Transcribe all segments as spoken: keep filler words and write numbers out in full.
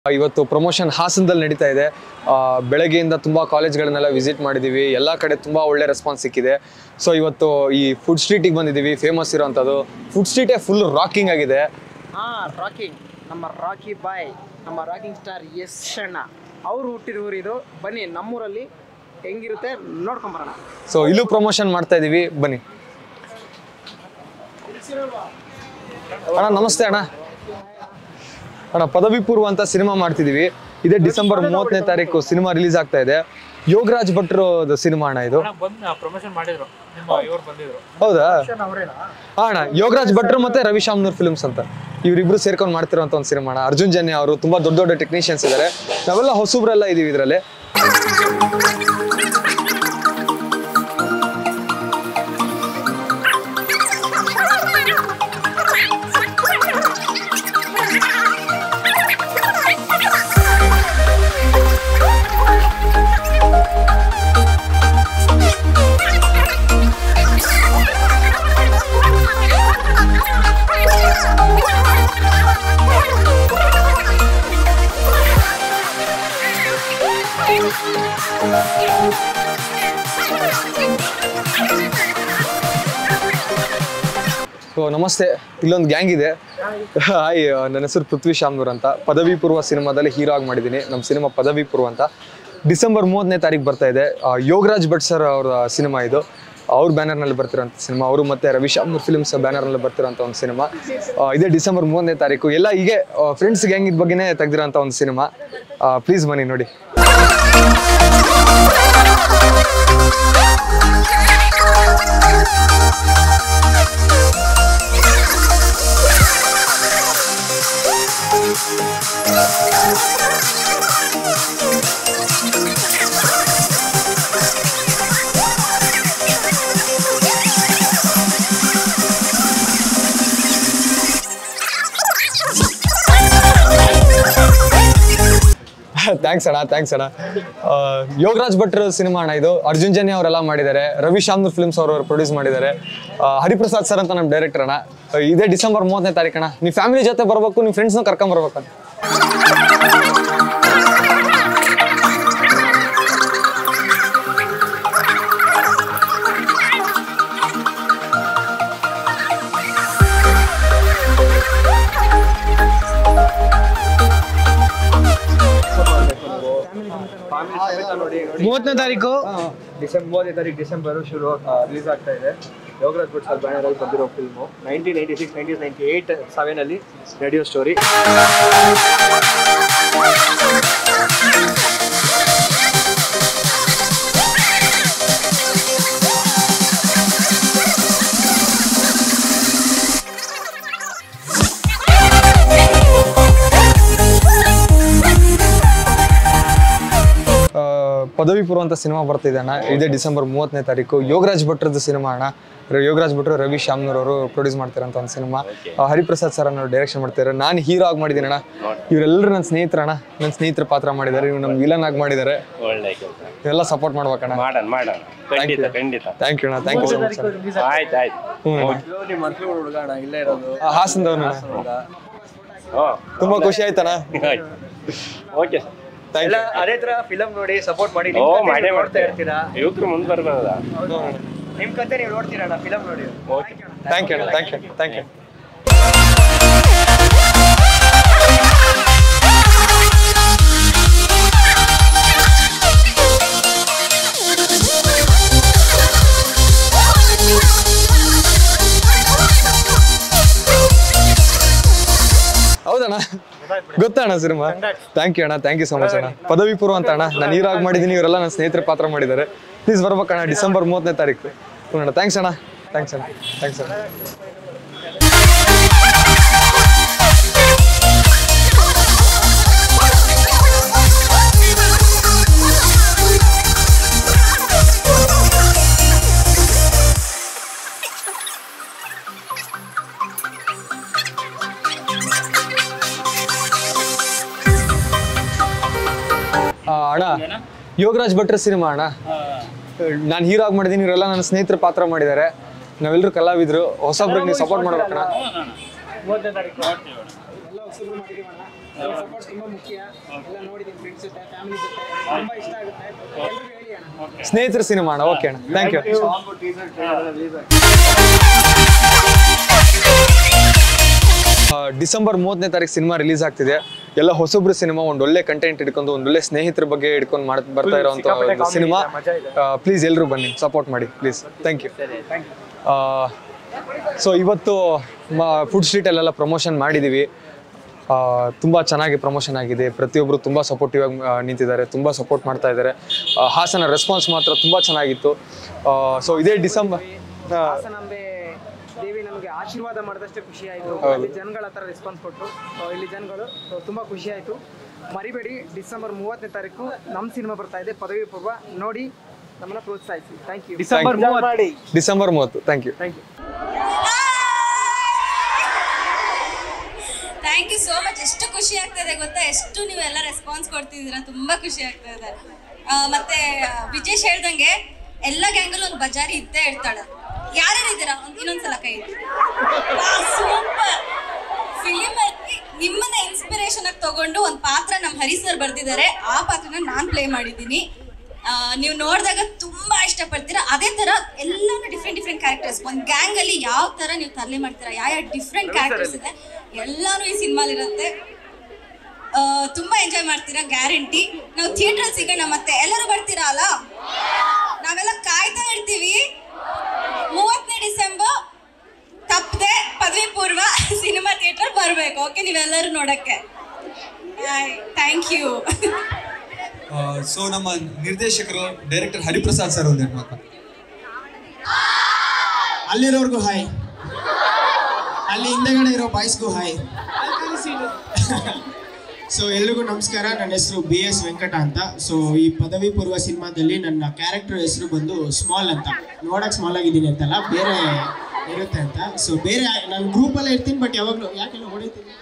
ಇವತ್ತು ಪ್ರಮೋಷನ್ ಹಾಸನದಲ್ಲಿ ನಡೀತಾ ಇದೆ. ಬೆಳಗ್ಗೆಯಿಂದ ತುಂಬ ಕಾಲೇಜ್ಗಳನ್ನೆಲ್ಲ ವಿಸಿಟ್ ಮಾಡಿದ್ದೀವಿ. ಎಲ್ಲ ಕಡೆ ತುಂಬ ಒಳ್ಳೆ ರೆಸ್ಪಾನ್ಸ್ ಸಿಕ್ಕಿದೆ. ಸೊ ಇವತ್ತು ಈ ಫುಡ್ ಸ್ಟ್ರೀಟಿಗೆ ಬಂದಿದ್ದೀವಿ. ಫೇಮಸ್ ಇರೋವಂಥದ್ದು ಫುಡ್ ಸ್ಟ್ರೀಟೇ ಫುಲ್ ರಾಕಿಂಗ್ ಆಗಿದೆ. ಹಾಂ, ರಾಕಿಂಗ್ ನಮ್ಮ ರಾಕಿ ಬಾಯ್, ನಮ್ಮ ರಾಕಿಂಗ್ ಸ್ಟಾರ್ ಎಸ್ ಅಣ್ಣ ಅವರು ಹುಟ್ಟಿದ ಊರು ಇದು. ಬನ್ನಿ, ನಮ್ಮೂರಲ್ಲಿ ಹೆಂಗಿರುತ್ತೆ ನೋಡ್ಕೊಂಬರೋಣ. ಸೊ ಇಲ್ಲೂ ಪ್ರಮೋಷನ್ ಮಾಡ್ತಾ ಇದ್ದೀವಿ, ಬನ್ನಿ. ಅಣ್ಣ ನಮಸ್ತೆ ಅಣ್ಣ. ಅಣ್ಣ ಪದವಿ ಪೂರ್ವ ಅಂತ ಸಿನಿಮಾ ಮಾಡ್ತಿದೀವಿ. ಇದೇ ಡಿಸೆಂಬರ್ ಮೂವತ್ತನೇ ತಾರೀಕು ಸಿನಿಮಾ ರಿಲೀಸ್ ಆಗ್ತಾ ಇದೆ. ಯೋಗರಾಜ್ ಭಟ್ರು ಸಿನಿಮಾ ಅಣ್ಣ ಇದು. ಹೌದಾ? ಹಾ ಅಣ್ಣ, ಯೋಗರಾಜ್ ಭಟ್ರು ಮತ್ತೆ ರವಿಶಾಮನೂರ್ ಫಿಲ್ಮ್ಸ್ ಅಂತ ಇವರಿಬ್ರು ಸೇರ್ಕೊಂಡು ಮಾಡ್ತಿರೋಂಥ ಒಂದು ಸಿನಿಮಾ ಅಣ್ಣ. ಅರ್ಜುನ್ ಜನ್ಯ ಅವರು ತುಂಬಾ ದೊಡ್ಡ ದೊಡ್ಡ ಟೆಕ್ನಿಷಿಯನ್ಸ್ ಇದ್ದಾರೆ. ನಾವೆಲ್ಲ ಹೊಸಬ್ರೆಲ್ಲ ಇದೀವಿ ಇದರಲ್ಲಿ. ಸೊ ನಮಸ್ತೆ, ಇಲ್ಲೊಂದು ಗ್ಯಾಂಗ್ ಇದೆ. ಹಾಯ್, ನನ್ನ ಹೆಸರು ಪೃಥ್ವಿಶಾಮನೂರ್ ಅಂತ. ಪದವಿ ಪೂರ್ವ ಸಿನಿಮಾದಲ್ಲಿ ಹೀರೋ ಆಗಿ ಮಾಡಿದ್ದೀನಿ. ನಮ್ಮ ಸಿನಿಮಾ ಪದವಿ ಪೂರ್ವ ಅಂತ ಡಿಸೆಂಬರ್ ಮೂವತ್ತನೇ ತಾರೀಕು ಬರ್ತಾ ಇದೆ. ಯೋಗರಾಜ್ ಭಟ್ ಸರ್ ಅವರ ಸಿನಿಮಾ ಇದು. ಅವ್ರ ಬ್ಯಾನರ್ನಲ್ಲಿ ಬರ್ತಿರೋಂಥ ಸಿನಿಮಾ. ಅವರು ಮತ್ತೆ ರವಿಶಾಮನೂರ್ ಫಿಲ್ಮ್ಸ್ ಬ್ಯಾನರ್ನಲ್ಲಿ ಬರ್ತಿರೋಂಥ ಒಂದು ಸಿನಿಮಾ. ಇದೇ ಡಿಸೆಂಬರ್ ಮೂವತ್ತನೇ ತಾರೀಕು. ಎಲ್ಲ ಹೀಗೆ ಫ್ರೆಂಡ್ಸ್ ಗ್ಯಾಂಗ್ ಬಗ್ಗೆನೇ ತೆಗೆದಿರೋಂಥ ಒಂದು ಸಿನಿಮಾ. ಪ್ಲೀಸ್ ಬನ್ನಿ ನೋಡಿ. ಥ್ಯಾಂಕ್ಸ್ ಅಣ್ಣ, ಥ್ಯಾಂಕ್ಸ್ ಅಣ್ಣ. ಯೋಗರಾಜ್ ಭಟ್ರ ಸಿನಿಮಾ ಅಣ್ಣ ಇದು. ಅರ್ಜುನ್ ಜನ್ಯ ಅವರೆಲ್ಲ ಮಾಡಿದ್ದಾರೆ. ರವಿಶಾಮನೂರ್ ಫಿಲ್ಮ್ಸ್ ಅವರು ಪ್ರೊಡ್ಯೂಸ್ ಮಾಡಿದ್ದಾರೆ. ಹರಿಪ್ರಸಾದ್ ಸರ್ ಅಂತ ನಮ್ಮ ಡೈರೆಕ್ಟರ್ ಅಣ್ಣ. ಇದೇ ಡಿಸೆಂಬರ್ ಮೂವತ್ತನೇ ತಾರೀಕು ಅಣ್ಣ. ನೀವು ಫ್ಯಾಮಿಲಿ ಜೊತೆ ಬರಬೇಕು, ನಿಮ್ಮ ಫ್ರೆಂಡ್ಸ್ನ ಕರ್ಕೊಂಡ್ ಬರ್ಬೇಕಣ್ಣ. ಮೂವತ್ತನೇ ತಾರೀಕು ಡಿಸೆಂಬರ್ ಮೂವತ್ತನೇ ತಾರೀಕು ಡಿಸೆಂಬರ್ ಶುರು ರಿಲೀಸ್ ಆಗ್ತಾ ಇದೆ. ಯೋಗರಾಜ್ ಭಟ್ ಸರ್ ಬ್ಯಾನರ್ ಅಲ್ಲಿ ಬಂದಿರೋ film. Nineteen ninety six nineteen ninety eight seven ಅಲ್ಲಿ ನಡೆಯೋ ಸ್ಟೋರಿ. ಪದವಿ ಪೂರ್ವ ಅಂತ ಸಿನಿಮಾ ಬರ್ತಿದೆ ಅಣ್ಣ. ಇದೇ ಡಿಸೆಂಬರ್ ಮೂವತ್ತನೇ ತಾರೀಕು. ಯೋಗರಾಜ್ ಭಟ್ರದ್ದು ಸಿನಿಮಾ ಅಣ್ಣ. ಯೋಗರಾಜ್ ಭಟ್ರು ರವಿ ಶಾಮನೂರ್ ಅವರು ಪ್ರೊಡ್ಯೂಸ್ ಮಾಡ್ತಿರೋಂಥ ಒಂದು ಸಿನಿಮಾ. ಹರಿಪ್ರಸಾದ್ ಸರ್ ಅನ್ನೋ ಡೈರೆಕ್ಷನ್ ಮಾಡ್ತಿದ್ದಾರೆ. ನಾನು ಹೀರೋ ಆಗಿ ಮಾಡಿದ್ದೀನಿ ಅಣ್ಣ. ಇವರೆಲ್ಲರೂ ನನ್ನ ಸ್ನೇಹಿತರಣ್ಣ. ನನ್ನ ಸ್ನೇಹಿತರ ಪಾತ್ರ ಮಾಡಿದ್ದಾರೆ. ಇವ್ರು ನಮ್ಮ ವಿಲನ್ ಆಗಿ ಮಾಡಿದ್ದಾರೆ. ಇವೆಲ್ಲ ಸಪೋರ್ಟ್ ಮಾಡ್ಬೇಕಣ್ಣ. ಥ್ಯಾಂಕ್ ಯು ಅಣ್ಣ, ಥ್ಯಾಂಕ್ ಯು ಸೊ ಮಚ್. ಹಾಸನದವನು. ತುಂಬಾ ಖುಷಿ ಆಯ್ತಣ್ಣ. ಅದೇ ತರ ಫಿಲಂ ನೋಡಿ ಸಪೋರ್ಟ್ ಮಾಡಿ. ನೋಡ್ತಾ ಇರ್ತೀರಾ, ಯುವಕರು ಮುಂದೆ ಬರ್ಬೋದ. ನಿಮ್ ಕತೆ ನೀವು ನೋಡ್ತೀರಣ್ಣ, ಫಿಲಂ ನೋಡಿ. ಥ್ಯಾಂಕ್ ಯು ಅಣ್ಣ, ಥ್ಯಾಂಕ್ ಯು ಥ್ಯಾಂಕ್ ಯು. ಹೌದಣ್ಣ, ಗೊತ್ತಣ್ಣ ಸಿನಿಮಾ. ಥ್ಯಾಂಕ್ ಯು ಅಣ್ಣ, ಥ್ಯಾಂಕ್ ಯು ಸೊ ಮಚ್ ಅಣ್ಣ. ಪದವಿ ಪೂರ್ವ ಅಂತ ಅಣ್ಣ. ನಾನು ಹೀರೋ ಆಗಿ ಮಾಡಿದ್ದೀನಿ. ಇವರೆಲ್ಲ ನನ್ನ ಸ್ನೇಹಿತರ ಪಾತ್ರ ಮಾಡಿದ್ದಾರೆ. ಪ್ಲೀಸ್ ಬರ್ಬೇಕಣ್ಣ ಡಿಸೆಂಬರ್ ಮೂವತ್ತನೇ ತಾರೀಕು. ಅಣ್ಣ ಥ್ಯಾಂಕ್ಸ್ ಅಣ್ಣ, ಥ್ಯಾಂಕ್ಸ್ ಅಣ್ಣ, ಥ್ಯಾಂಕ್ಸ್ ಅಣ್ಣ. ಅಣ್ಣ ಯೋಗರಾಜ್ ಭಟ್ರ ಸಿನಿಮಾ ಅಣ್ಣ. ನಾನು ಹೀರೋ ಆಗಿ ಮಾಡಿದ್ದೀನಿ. ಇವರೆಲ್ಲ ನನ್ನ ಸ್ನೇಹಿತರ ಪಾತ್ರ ಮಾಡಿದ್ದಾರೆ. ನಾವೆಲ್ಲರೂ ಕಲಾವಿದರು. ಹೊಸಬ್ರಿಗೆ ನೀವು ಸಪೋರ್ಟ್ ಮಾಡ್ಬೇಕಣ್ಣ. ಮೂವತ್ತನೇ ತಾರೀಕು ನೋಡ್ತೀವಿ. ಎಲ್ಲ ಹೊಸಬ್ರು ಮಾಡಿದೀವಣ್ಣ. ಸಪೋರ್ಟ್ ತುಂಬ ಮುಖ್ಯ. ಎಲ್ಲ ನೋಡಿದ್ದೀನಿ ಫ್ರೆಂಡ್ಸ್ ಜೊತೆ, ಫ್ಯಾಮಿಲಿ ಜೊತೆ, ತುಂಬ ಇಷ್ಟ ಆಗುತ್ತೆ. ಎಲ್ಲರೂ ಹೇಳಿ ಅಣ್ಣ. ಸ್ನೇಹಿತರ ಸಿನಿಮಾ ಅಣ್ಣ. ಓಕೆ ಅಣ್ಣ, ಥ್ಯಾಂಕ್ ಯು. ಡಿಸೆಂಬರ್ ಮೂವತ್ತನೇ ತಾರೀಕು ಸಿನಿಮಾ ರಿಲೀಸ್ ಆಗ್ತಿದೆ. ಎಲ್ಲ ಹೊಸಬ್ರು ಸಿನಿಮಾ, ಒಂದು ಒಳ್ಳೆ ಕಂಟೆಂಟ್ ಹಿಡ್ಕೊಂಡು, ಒಂದು ಒಳ್ಳೆ ಸ್ನೇಹಿತರ ಬಗ್ಗೆ ಹಿಡ್ಕೊಂಡು ಮಾಡ್ ಬರ್ತಾ ಇರೋಂಥ ಒಂದು ಸಿನಿಮಾ. ಪ್ಲೀಸ್ ಎಲ್ಲರೂ ಬನ್ನಿ, ಸಪೋರ್ಟ್ ಮಾಡಿ ಪ್ಲೀಸ್. Thank you. ಸೊ ಇವತ್ತು ಫುಡ್ ಸ್ಟ್ರೀಟಲ್ಲೆಲ್ಲ ಪ್ರಮೋಷನ್ ಮಾಡಿದ್ದೀವಿ. ತುಂಬ ಚೆನ್ನಾಗಿ ಪ್ರಮೋಷನ್ ಆಗಿದೆ. ಪ್ರತಿಯೊಬ್ಬರು ತುಂಬ ಸಪೋರ್ಟಿವ್ ಆಗಿ ನಿಂತಿದ್ದಾರೆ, ತುಂಬ ಸಪೋರ್ಟ್ ಮಾಡ್ತಾ ಇದ್ದಾರೆ. ಹಾಸನ ರೆಸ್ಪಾನ್ಸ್ ಮಾತ್ರ ತುಂಬ ಚೆನ್ನಾಗಿತ್ತು. ಸೊ ಇದೇ ಡಿಸೆಂಬರ್ ಹಾಸನಾಂಬೆ ದೇವಿ ನಮಗೆ ಆಶೀರ್ವಾದ ಮಾಡಿದಷ್ಟೇ ಖುಷಿ ಆಯಿತು. ಇಲ್ಲಿ ಜನಗಳ ಹತ್ರ ರೆಸ್ಪಾನ್ಸ್ ಕೊಟ್ಟರು. ಇಲ್ಲಿ ಜನಗಳು ತುಂಬ ಖುಷಿ ಆಯಿತು. ಮರಿಬೇಡಿ, ಡಿಸೆಂಬರ್ ಮೂವತ್ತನೇ ತಾರೀಕು ನಮ್ಮ ಸಿನಿಮಾ ಬರ್ತಾ ಇದೆ, ಪದವಿ ಪೂರ್ವ. ನೋಡಿ, ನಮ್ಮನ್ನ ಪ್ರೋತ್ಸಾಹಿಸಿ. Thank you. ಡಿಸೆಂಬರ್ ಮೂವತ್ತು ಡಿಸೆಂಬರ್ ಮೂವತ್ತು thank you. Thank you. Thank you so much. ಎಷ್ಟು ಖುಷಿ ಆಗ್ತದೆ ಗೊತ್ತಾ, ಎಷ್ಟು ನೀವೆಲ್ಲ ರೆಸ್ಪಾನ್ಸ್ ಕೊಡ್ತಿದ್ದೀರಾ, ತುಂಬ ಖುಷಿ ಆಗ್ತದೆ. ಮತ್ತೆ ವಿಜೇಶ್ ಹೇಳ್ದಂಗೆ ಎಲ್ಲ ಗ್ಯಾಂಗಲ್ಲೂ ಒಂದು ಬಜಾರಿ ಇದ್ದೇ ಇರ್ತಾಳೆ. ಯಾರ್ಯಾರು ಇದ್ದೀರಾ ಇನ್ನೊಂದ್ಸಲ ಕೈ. ಸೂಪರ್ ಫಿಲಿಮ್ ಅಲ್ಲಿ ನಿಮ್ಮನ್ನ ಇನ್ಸ್ಪಿರೇಷನ್ ಆಗಿ ತಗೊಂಡು ಒಂದು ಪಾತ್ರ ನಮ್ಮ ಹರಿ ಸರ್ ಬರ್ದಿದ್ದಾರೆ. ಆ ಪಾತ್ರನ ನಾನು ಪ್ಲೇ ಮಾಡಿದ್ದೀನಿ. ನೀವು ನೋಡಿದಾಗ ತುಂಬಾ ಇಷ್ಟಪಡ್ತೀರಾ. ಅದೇ ತರ ಎಲ್ಲಾನು ಡಿಫ್ರೆಂಟ್ ಡಿಫ್ರೆಂಟ್ ಕ್ಯಾರೆಕ್ಟರ್ಸ್, ಒಂದು ಗ್ಯಾಂಗ್ ಅಲ್ಲಿ ಯಾವ ತರ ನೀವು ತರಲೆ ಮಾಡ್ತೀರಾ, ಯಾವ ಯಾವ ಡಿಫ್ರೆಂಟ್ ಕ್ಯಾರೆಕ್ಟರ್ಸ್ ಇದೆ ಎಲ್ಲಾನು ಈ ಸಿನಿಮಾಲಿ ಇರುತ್ತೆ. ತುಂಬಾ ಎಂಜಾಯ್ ಮಾಡ್ತೀರಾ ಗ್ಯಾರಂಟಿ. ನಾವು ಥಿಯೇಟರ್ ಸಿಗೋಣ, ಮತ್ತೆ ಎಲ್ಲರೂ ಬರ್ತೀರಾ ಅಲ್ಲ, ನಾವೆಲ್ಲ ಕಾಯ್ತಾ ಇರ್ತೀವಿ. ಮೂವತ್ತನೇ ಡಿಸೆಂಬರ್ ತಪ್ಪದೆ ಪದವಿ ಪೂರ್ವ ಸಿನಿಮಾ ಥಿಯೇಟರ್ ಬರಬೇಕು. ಓಕೆ, ನೀವೆಲ್ಲರೂ ನೋಡಕ್ಕೆ. Thank you. ಸೊ ನಮ್ಮ ನಿರ್ದೇಶಕರು ಡೈರೆಕ್ಟರ್ ಹರಿಪ್ರಸಾದ್ ಸರ್ ಒಂದು ಮಾತು. ಅಲ್ಲಿರೋರ್ಗು ಹಾಯ್, ಅಲ್ಲಿ ಹಿಂದೆಗಡೆ ಇರೋ ಬಾಯ್ಸ್ಗೂ ಹಾಯ್. ಸೊ ಎಲ್ರಿಗೂ ನಮಸ್ಕಾರ. ನನ್ನ ಹೆಸರು ಬಿ ಎಸ್ ವೆಂಕಟ ಅಂತ. ಸೊ ಈ ಪದವಿ ಪೂರ್ವ ಸಿನಿಮಾದಲ್ಲಿ ನನ್ನ ಕ್ಯಾರೆಕ್ಟರ್ ಹೆಸರು ಬಂದು ಸ್ಮಾಲ್ ಅಂತ. ನೋಡಕ್ ಸ್ಮಾಲ್ ಆಗಿದ್ದೀನಿ ಅಂತಲ್ಲ, ಬೇರೆ ಇರುತ್ತೆ ಅಂತ. ಸೊ ಬೇರೆ ನಾನು ಗ್ರೂಪಲ್ಲೇ ಇರ್ತೀನಿ, ಬಟ್ ಯಾವಾಗಲೂ ಯಾಕೆಲ್ಲ ಹೊಡಿತೀನಿ.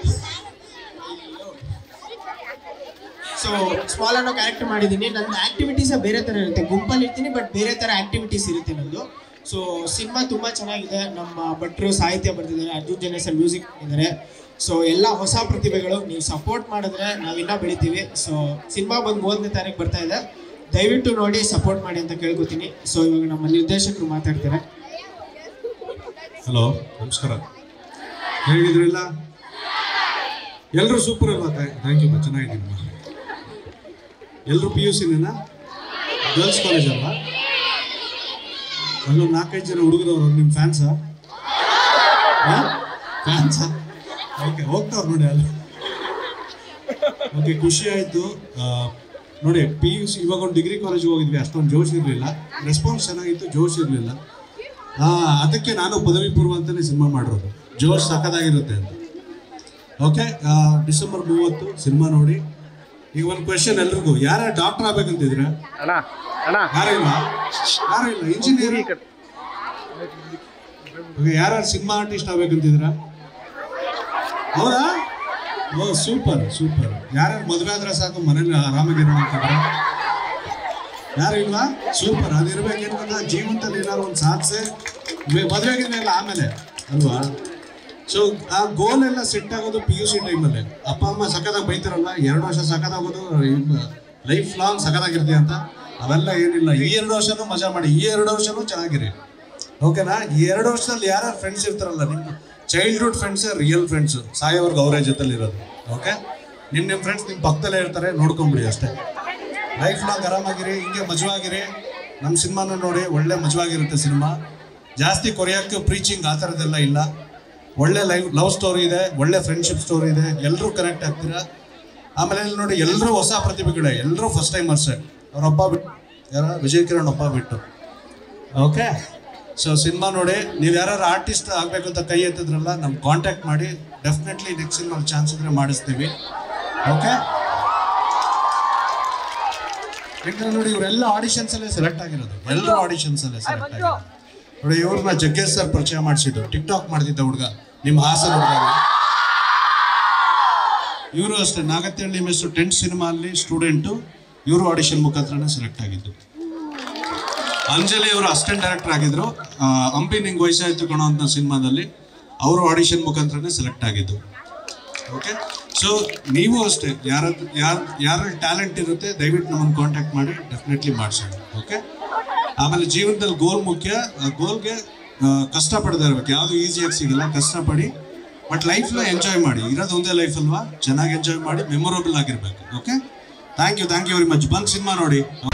ಸೊ ಸ್ಮಾಲ್ ಅನ್ನೋ ಕ್ಯಾರೆಕ್ಟರ್ ಮಾಡಿದ್ದೀನಿ. ನನ್ನ ಆ್ಯಕ್ಟಿವಿಟೀಸೇ ಬೇರೆ ಥರ ಇರುತ್ತೆ. ಗುಂಪಲ್ಲಿ ಇರ್ತೀನಿ, ಬಟ್ ಬೇರೆ ಥರ ಆ್ಯಕ್ಟಿವಿಟೀಸ್ ಇರುತ್ತೆ ನಂದು. ಸೊ ಸಿನಿಮಾ ತುಂಬ ಚೆನ್ನಾಗಿದೆ. ನಮ್ಮ ಭಟ್ರು ಸಾಹಿತ್ಯ ಬರ್ತಿದ್ದಾರೆ, ಅರ್ಜುನ್ ಜನೇಸನ್ ಮ್ಯೂಸಿಕ್ ಇದ್ದಾರೆ. ಸೊ ಎಲ್ಲ ಹೊಸ ಪ್ರತಿಭೆಗಳು, ನೀವು ಸಪೋರ್ಟ್ ಮಾಡಿದ್ರೆ ನಾವಿನ್ನೂ ಬೆಳಿತೀವಿ. ಸೊ ಸಿನಿಮಾ ಬಂದು ಮೂವತ್ತನೇ ತಾರೀಕು ಬರ್ತಾ ಇದೆ, ದಯವಿಟ್ಟು ನೋಡಿ ಸಪೋರ್ಟ್ ಮಾಡಿ ಅಂತ ಕೇಳ್ಕೊತೀನಿ. ಸೊ ಇವಾಗ ನಮ್ಮ ನಿರ್ದೇಶಕರು ಮಾತಾಡ್ತಾರೆ. ಹಲೋ, ನಮಸ್ಕಾರ. ಹೇಗಿದ್ರಲ್ಲ? ಎಲ್ಲರೂ ಸೂಪರ್ ಅಲ್ವಾ? Thank you. ಚೆನ್ನಾಗಿದ್ದೀನಿ. ಎಲ್ಲರೂ ಪಿ ಯು ಸಿನ ಗರ್ಲ್ಸ್ ಕಾಲೇಜ್ ಅಲ್ವಾ? ಅಲ್ಲೊಂದು ನಾಲ್ಕೈದು ಜನ ಹುಡುಗರವರು ನಿಮ್ಮ ಫ್ಯಾನ್ಸಾ? ಫ್ಯಾನ್ಸಾ? ಓಕೆ, ಹೋಗ್ತಾವ್ರು ನೋಡಿ ಅಲ್ಲಿ. ಓಕೆ, ಖುಷಿ ಆಯಿತು. ನೋಡಿ, ಪಿ ಯು ಸಿ ಇವಾಗ ಒಂದು ಡಿಗ್ರಿ ಕಾಲೇಜ್ಗೆ ಹೋಗಿದ್ವಿ, ಅಷ್ಟೊಂದು ಜೋಶ್ ಇರಲಿಲ್ಲ. ರೆಸ್ಪಾನ್ಸ್ ಚೆನ್ನಾಗಿತ್ತು, ಜೋಶ್ ಇರಲಿಲ್ಲ. ಅದಕ್ಕೆ ನಾನು ಪದವಿ ಪೂರ್ವ ಅಂತಲೇ ಸಿನಿಮಾ ಮಾಡಿರೋದು, ಜೋಶ್ ಸಖತ್ತಾಗಿರುತ್ತೆ ಅಂತ. ಓಕೆ, ಡಿಸೆಂಬರ್ ಮೂವತ್ತು ಸಿನಿಮಾ ನೋಡಿ. ಈಗ ಒಂದು ಕ್ವೆಶನ್ ಎಲ್ರಿಗೂ, ಯಾರು ಡಾಕ್ಟರ್ ಆಗ್ಬೇಕಂತಿದ್ರೆ? ಯಾರು ಇಲ್ಲ? ಯಾರು ಇಲ್ಲ? ಇಂಜಿನಿಯರ್? ಯಾರು ಸಿನಿಮಾ ಆರ್ಟಿಸ್ಟ್ ಆಗ್ಬೇಕಂತಿದ್ರ? ಹೌದಾ? ಓ ಸೂಪರ್ ಸೂಪರ್. ಯಾರ್ಯಾರು ಮದುವೆ ಆದ್ರೆ ಸಾಕು ಮನೇಲಿ ಆರಾಮಾಗಿರೋ ಅಂತಿದ್ರೆ? ಯಾರು ಇಲ್ವಾ? ಸೂಪರ್. ಅದು ಇರ್ಬೇಕೇನಂತ ಜೀವನದಲ್ಲಿ ಏನಾದ್ರು ಒಂದು ಸಾಧಿಸಿ ಮದುವೆ ಆಗಿದ್ಮೇಲೆ ಆಮೇಲೆ ಅಲ್ವಾ? ಸೊ ಆ ಗೋಲ್ ಎಲ್ಲ ಸೆಟ್ ಆಗೋದು ಪಿ ಯು ಸಿ ಟೈಮಲ್ಲಿ. ಅಪ್ಪ ಅಮ್ಮ ಸಖತ್ತಾಗಿ ಬೈತಾರಲ್ಲ, ಎರಡು ವರ್ಷ ಸಖತ್ತಾಗೋದು, ಲೈಫ್ ಲಾಂಗ್ ಸಖತ್ತಾಗಿರ್ತೀಯ ಅಂತ. ಅವೆಲ್ಲ ಏನಿಲ್ಲ, ಈ ಎರಡು ವರ್ಷನೂ ಮಜಾ ಮಾಡಿ, ಈ ಎರಡು ವರ್ಷನೂ ಚೆನ್ನಾಗಿರಿ. ಓಕೆನಾ? ಈ ಎರಡು ವರ್ಷದಲ್ಲಿ ಯಾರ್ಯಾರು ಫ್ರೆಂಡ್ಸ್ ಇರ್ತಾರಲ್ಲ, ನಿಮ್ಮ ಚೈಲ್ಡ್ಹುಡ್ ಫ್ರೆಂಡ್ಸೇ ರಿಯಲ್ ಫ್ರೆಂಡ್ಸು, ಸಾಯೋವರೆಗೂ ಅವರೇ ಜೊತೆಲಿ ಇರೋದು. ಓಕೆ, ನಿಮ್ಮ ನಿಮ್ಮ ಫ್ರೆಂಡ್ಸ್ ನಿಮ್ಮ ಪಕ್ಕದಲ್ಲೇ ಇರ್ತಾರೆ, ನೋಡ್ಕೊಂಬಿಡಿ ಅಷ್ಟೇ. ಲೈಫ್ ಲಾಂಗ್ ಆರಾಮಾಗಿರಿ, ಹಿಂಗೆ ಮಜವಾಗಿರಿ. ನಮ್ಮ ಸಿನಿಮಾನ ನೋಡಿ, ಒಳ್ಳೆ ಮಜವಾಗಿರುತ್ತೆ ಸಿನಿಮಾ. ಜಾಸ್ತಿ ಕೊರಿಯೋಕ್ಕೆ ಪ್ರೀಚಿಂಗ್ ಆ ಥರದ್ದೆಲ್ಲ ಇಲ್ಲ. ಒಳ್ಳೆ ಲೈವ್ ಲವ್ ಸ್ಟೋರಿ ಇದೆ, ಒಳ್ಳೆ ಫ್ರೆಂಡ್ಶಿಪ್ ಸ್ಟೋರಿ ಇದೆ, ಎಲ್ಲರೂ ಕನೆಕ್ಟ್ ಆಗ್ತೀರಾ. ಆಮೇಲೆ ಇಲ್ಲಿ ನೋಡಿ, ಎಲ್ಲರೂ ಹೊಸ ಪ್ರತಿಭೆಗಳೇ, ಎಲ್ಲರೂ ಫಸ್ಟ್ ಟೈಮರ್ಸೇ. ಅವರೊಬ್ಬ ಬಿಟ್ಟು ಯಾರ ವಿಜಯ್ ಕಿರಣ್ ಒಬ್ಬ ಬಿಟ್ಟು. ಓಕೆ, ಸೊ ಸಿನಿಮಾ ನೋಡಿ. ನೀವು ಯಾರು ಆರ್ಟಿಸ್ಟ್ ಆಗಬೇಕು ಅಂತ ಕೈ ಎತ್ತಿದ್ರಲ್ಲ, ನಮ್ಗೆ ಕಾಂಟ್ಯಾಕ್ಟ್ ಮಾಡಿ. ಡೆಫಿನೆಟ್ಲಿ ನೆಕ್ಸ್ಟ್ ಸಿನಿಮಾಗೆ ಚಾನ್ಸ್ ಇದ್ರೆ ಮಾಡಿಸ್ತೀವಿ. ಓಕೆ, ಯಾಕಂದ್ರೆ ನೋಡಿ, ಇವರೆಲ್ಲ ಆಡಿಷನ್ಸಲ್ಲೇ ಸೆಲೆಕ್ಟ್ ಆಗಿರೋದು, ಎಲ್ಲರೂ ಆಡಿಷನ್ಸಲ್ಲೇ ಸೆಲೆಕ್ಟ್ ಆಗಿರೋದು. ನೋಡಿ, ಇವ್ರನ್ನ ಜಗ್ಗೇಶ್ ಸರ್ ಪರಿಚಯ ಮಾಡಿಸಿದ್ರು, ಟಿಕ್ ಟಾಕ್ ಮಾಡ್ತಿದ್ದ ಹುಡುಗ, ನಿಮ್ಮ ಹಾಸನ ಹುಡುಗ. ಇವರು ಅಷ್ಟೇ, ನಾಗತಿಹಳ್ಳಿ ಮೆಸ್ಸು ಟೆಂಟ್ ಸಿನಿಮಾ ಅಲ್ಲಿ ಸ್ಟೂಡೆಂಟು, ಇವರು ಆಡಿಷನ್ ಮುಖಾಂತರನೇ ಸೆಲೆಕ್ಟ್ ಆಗಿದ್ದು. ಅಂಜಲಿ ಅವರು ಅಸಿಸ್ಟೆಂಟ್ ಡೈರೆಕ್ಟರ್ ಆಗಿದ್ರು, ಅಂಬಿ ನಿಂಗೆ ವಯಸ್ಸಾಯ್ತು ಕಣೋ ಅಂತ ಸಿನಿಮಾದಲ್ಲಿ ಅವರು ಆಡಿಷನ್ ಮುಖಾಂತರನೇ ಸೆಲೆಕ್ಟ್ ಆಗಿದ್ದು. ಓಕೆ, ಸೊ ನೀವು ಅಷ್ಟೇ ಯಾರ ಯಾರು ಯಾರಲ್ಲಿ ಟ್ಯಾಲೆಂಟ್ ಇರುತ್ತೆ ದಯವಿಟ್ಟು ನಮ್ಮನ್ನು ಕಾಂಟ್ಯಾಕ್ಟ್ ಮಾಡಿ ಡೆಫಿನೆಟ್ಲಿ ಮಾಡಿಸೋಣ. ಓಕೆ, ಆಮೇಲೆ ಜೀವನದಲ್ಲಿ ಗೋಲ್ ಮುಖ್ಯ. ಆ ಗೋಲ್ಗೆ ಕಷ್ಟಪಡದೇ ಇರ್ಬೇಕು, ಯಾವುದು ಈಸಿಯಾಗಿ ಸಿಗಲ್ಲ, ಕಷ್ಟಪಡಿ. ಬಟ್ ಲೈಫ್ನ ಎಂಜಾಯ್ ಮಾಡಿ, ಇರೋದು ಒಂದೇ ಲೈಫ್ ಅಲ್ವಾ, ಚೆನ್ನಾಗಿ ಎಂಜಾಯ್ ಮಾಡಿ, ಮೆಮೊರಬಲ್ ಆಗಿರ್ಬೇಕು. Okay, thank you thank you very much. ಬಂದು ಸಿನಿಮಾ ನೋಡಿ.